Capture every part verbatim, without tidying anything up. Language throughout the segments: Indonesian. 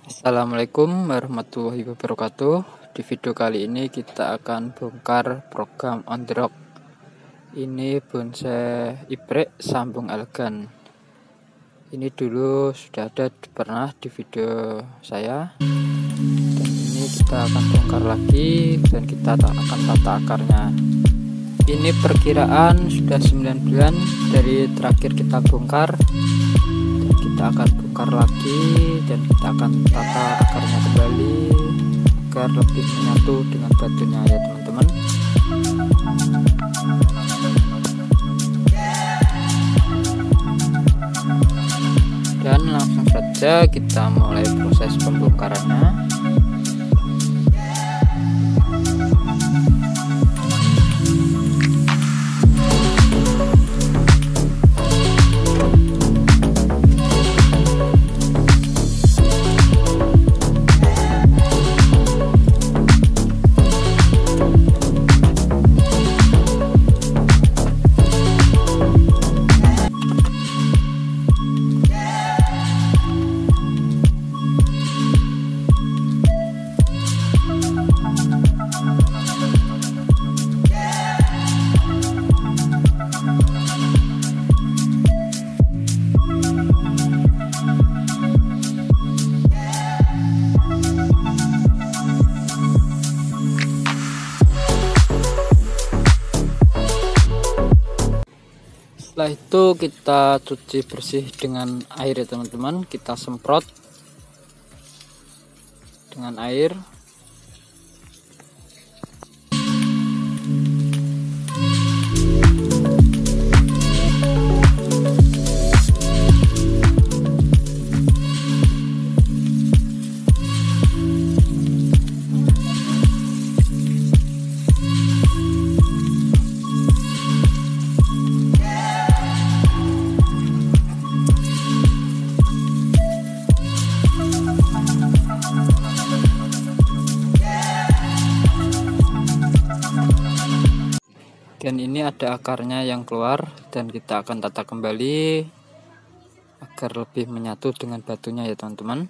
Assalamualaikum warahmatullahi wabarakatuh. Di video kali ini kita akan bongkar program on the rock. Ini bonsai ibrek sambung elegan. Ini dulu sudah ada pernah di video saya, dan ini kita akan bongkar lagi dan kita akan tata akarnya. Ini perkiraan sudah sembilan bulan dari terakhir kita bongkar. Kita akan bongkar lagi dan kita akan tata akarnya kembali agar lebih menyatu dengan batunya ya teman-teman. Dan langsung saja kita mulai proses pembongkarannya. Setelah itu kita cuci bersih dengan air ya teman-teman. Kita semprot dengan air. Dan ini ada akarnya yang keluar dan kita akan tata kembali agar lebih menyatu dengan batunya ya teman-teman.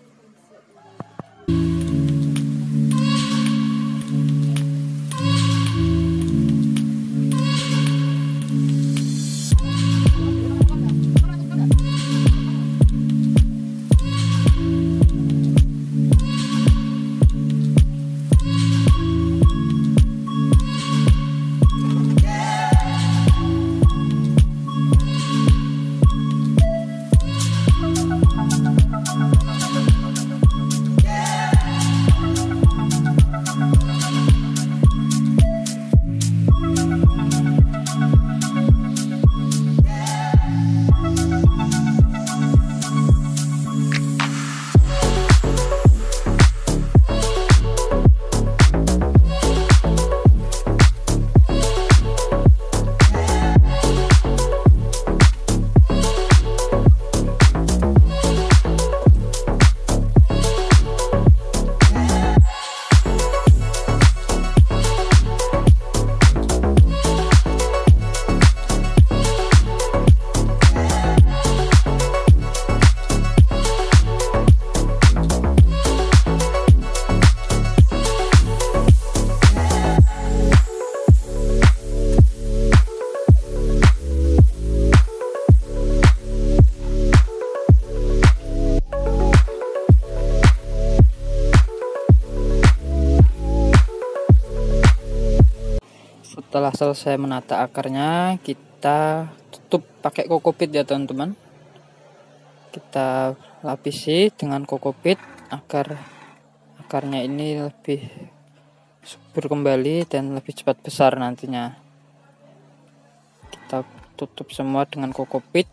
Setelah selesai menata akarnya, kita tutup pakai kokopit ya teman-teman. Kita lapisi dengan kokopit agar akarnya ini lebih subur kembali dan lebih cepat besar nantinya. Kita tutup semua dengan kokopit.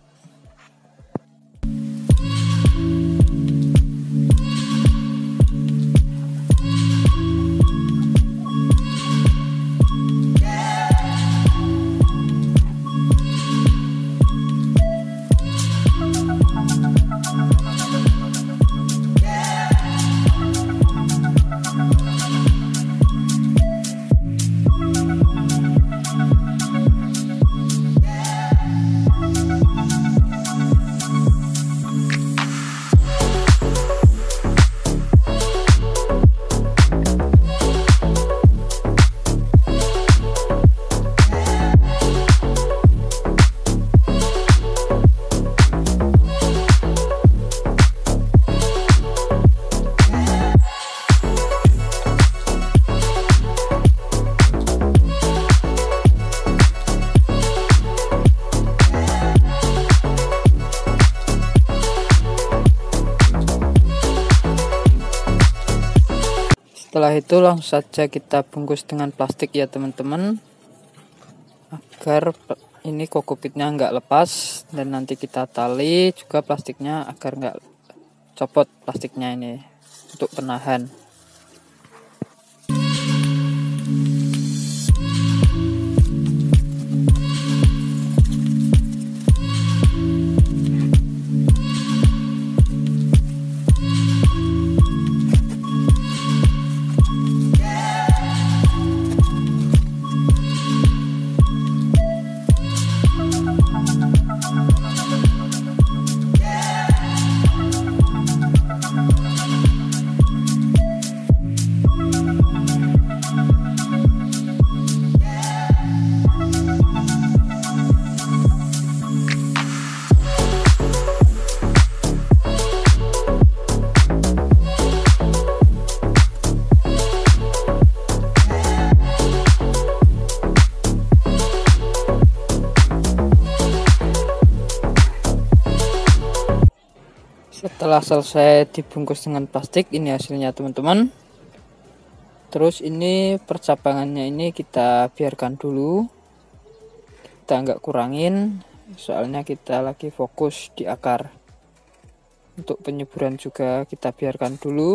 Setelah itu langsung saja kita bungkus dengan plastik ya teman-teman, agar ini kokopitnya nggak lepas, dan nanti kita tali juga plastiknya agar nggak copot plastiknya ini untuk penahan. Setelah selesai dibungkus dengan plastik, ini hasilnya teman-teman. Terus ini percabangannya ini kita biarkan dulu, kita nggak kurangin, soalnya kita lagi fokus di akar. Untuk penyuburan juga kita biarkan dulu.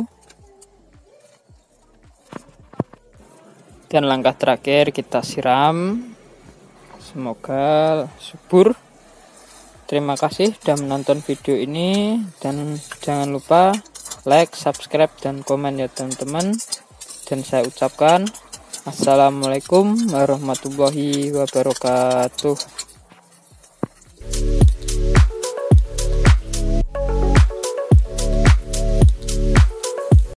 Dan langkah terakhir kita siram, semoga subur. Terima kasih sudah menonton video ini, dan jangan lupa like, subscribe, dan komen ya teman-teman. Dan saya ucapkan assalamualaikum warahmatullahi wabarakatuh.